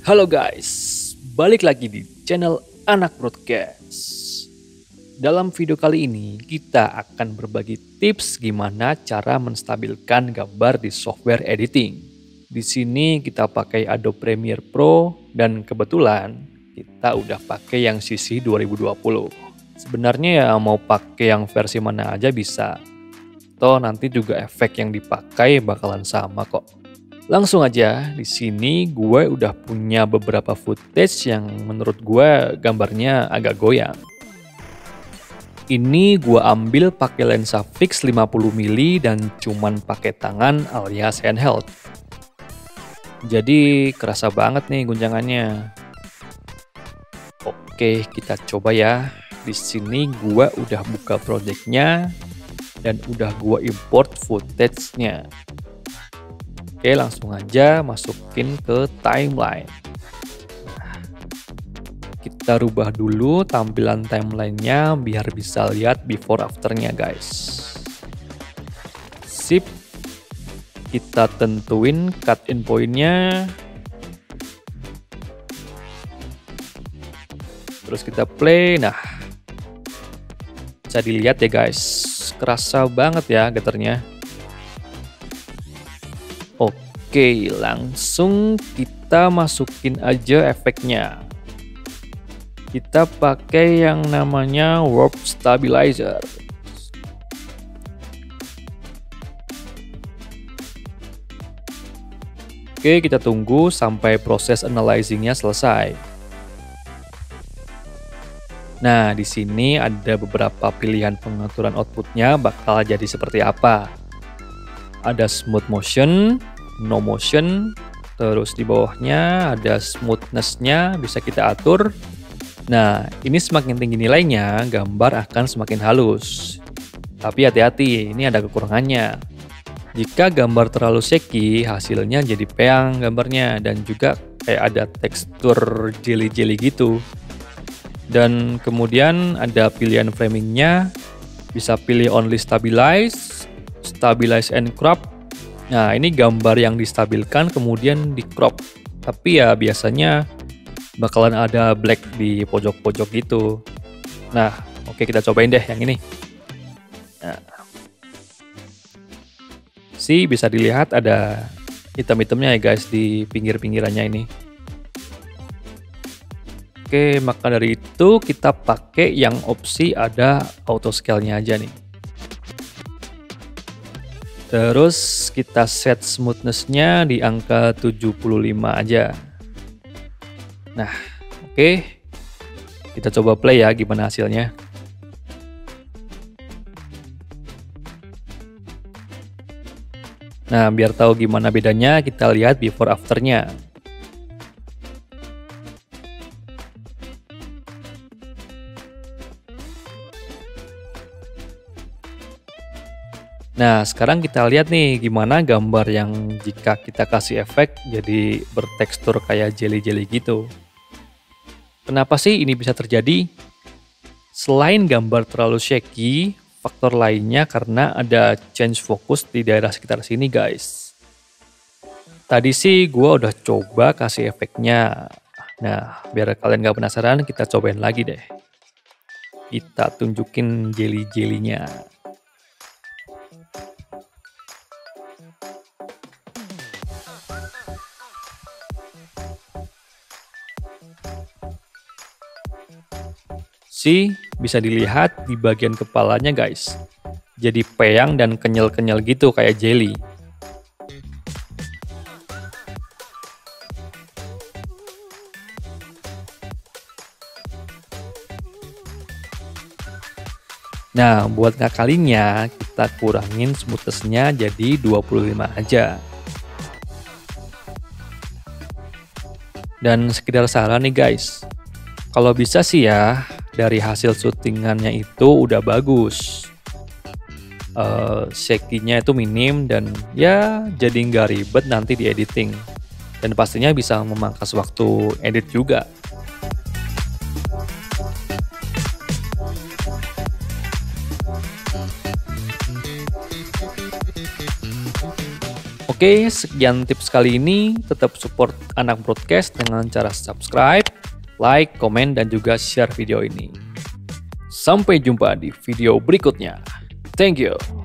Halo guys, balik lagi di channel Anak Broadcast. Dalam video kali ini kita akan berbagi tips gimana cara menstabilkan gambar di software editing. Di sini kita pakai Adobe Premiere Pro dan kebetulan kita udah pakai yang CC 2020. Sebenarnya ya mau pakai yang versi mana aja bisa. Toh nanti juga efek yang dipakai bakalan sama kok. Langsung aja, di sini gue udah punya beberapa footage yang menurut gue gambarnya agak goyang. Ini gue ambil pakai lensa fix 50mm dan cuman pakai tangan alias handheld. Jadi kerasa banget nih guncangannya. Oke, kita coba ya. Di sini gue udah buka projectnya dan udah gue import footage-nya. Oke, langsung aja masukin ke timeline. Nah, kita rubah dulu tampilan timelinenya biar bisa lihat before afternya guys. Sip. Kita tentuin cut in point-nya. Terus kita play. Nah, bisa dilihat ya guys. Kerasa banget ya getternya. Oke, langsung kita masukin aja efeknya. Kita pakai yang namanya Warp Stabilizer. Oke, kita tunggu sampai proses analyzing-nya selesai. Nah, di sini ada beberapa pilihan pengaturan outputnya bakal jadi seperti apa. Ada smooth motion, no motion, terus di bawahnya ada smoothness-nya bisa kita atur. Nah, ini semakin tinggi nilainya, gambar akan semakin halus. Tapi hati-hati, ini ada kekurangannya. Jika gambar terlalu shaky, hasilnya jadi peang gambarnya dan juga kayak ada tekstur jelly-jelly gitu. Dan kemudian ada pilihan framingnya, bisa pilih only stabilize, stabilize and crop. Nah, ini gambar yang distabilkan kemudian di crop. Tapi ya biasanya bakalan ada black di pojok-pojok gitu. Nah, oke kita cobain deh yang ini. Nah, bisa dilihat ada hitam-hitamnya ya guys di pinggir-pinggirannya ini. Oke, maka dari itu kita pakai yang opsi ada auto scale-nya aja nih. Terus kita set smoothness-nya di angka 75 aja. Nah, oke. Kita coba play ya gimana hasilnya. Nah, biar tahu gimana bedanya, kita lihat before after-nya. Nah, sekarang kita lihat nih gimana gambar yang jika kita kasih efek jadi bertekstur kayak jelly-jelly gitu. Kenapa sih ini bisa terjadi? Selain gambar terlalu shaky, faktor lainnya karena ada change focus di daerah sekitar sini guys. Tadi sih gua udah coba kasih efeknya. Nah, biar kalian gak penasaran, kita cobain lagi deh. Kita tunjukin jelly-jellynya. Bisa dilihat di bagian kepalanya guys. Jadi peang dan kenyal-kenyal gitu kayak jelly. Nah, buat ngakalinnya kita kurangin smoothness-nya jadi 25 aja. Dan sekedar saran nih guys. Kalau bisa sih ya, dari hasil syutingannya itu udah bagus. Shaky-nya itu minim dan ya jadi nggak ribet nanti di editing. Dan pastinya bisa memangkas waktu edit juga. Oke, sekian tips kali ini. Tetap support Anak Broadcast dengan cara subscribe, like, komen, dan juga share video ini. Sampai jumpa di video berikutnya. Thank you.